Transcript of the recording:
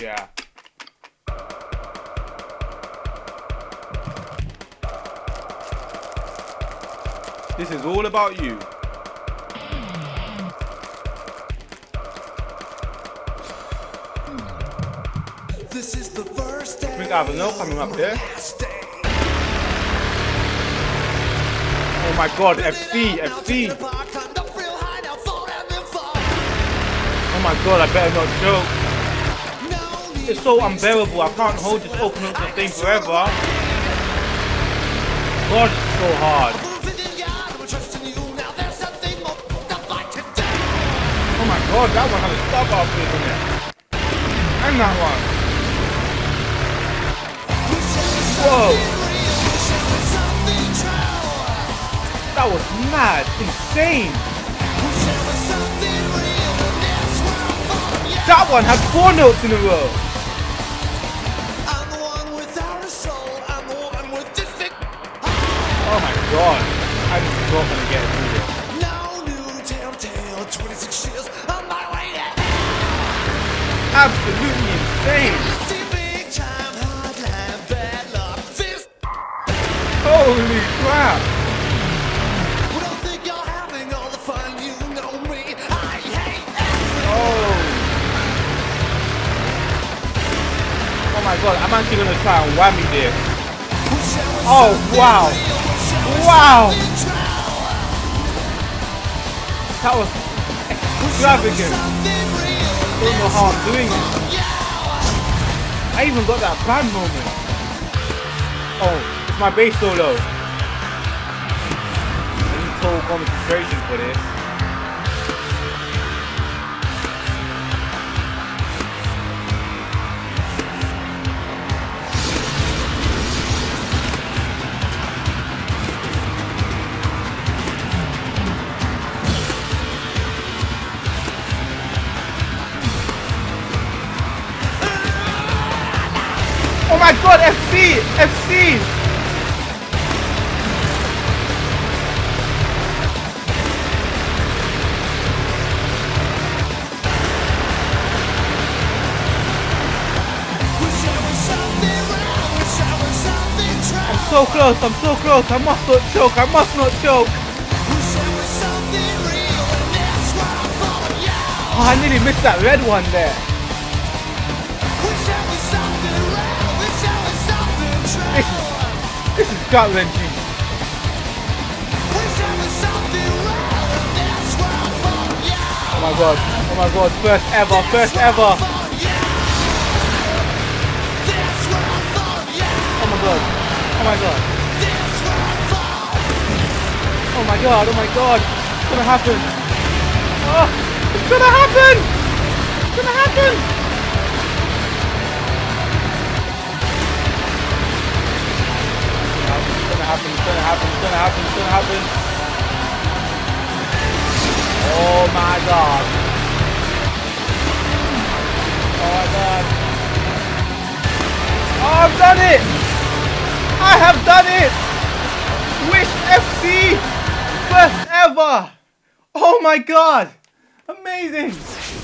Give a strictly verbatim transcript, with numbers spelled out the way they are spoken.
Yeah. This is all about you. This is the first day. I think I have a note coming up there. Oh my god, F C, F C. Oh my god, I better not joke. It's so unbearable. I can't hold this open up this thing forever. God, it's so hard. Oh my god, that one has a stop off in it. And that one. Whoa. That was mad, insane. That one had four notes in a row. Oh my god, I'm just not gonna get through this. Absolutely insane. Holy crap. Oh my god, I'm actually gonna try and whammy this. Oh wow! Wow! That was extravagant. I don't know how I'm doing it. I even got that band moment. Oh, it's my bass solo. I need total concentration for this. Oh my god, F C! F C! I'm so close, I'm so close, I must not choke, I must not choke! Oh, I nearly missed that red one there. This is, this is gut-wrenching. Oh my god, oh my god, first ever, first ever. Oh my god, oh my god. Oh my god, oh my god, it's gonna happen. Oh, it's gonna happen! It's gonna happen! Happen, it's gonna happen, it's gonna happen, it's gonna happen. Oh my god. Oh my god. Oh, I've done it! I have done it! Wish F C! First ever! Oh my god! Amazing!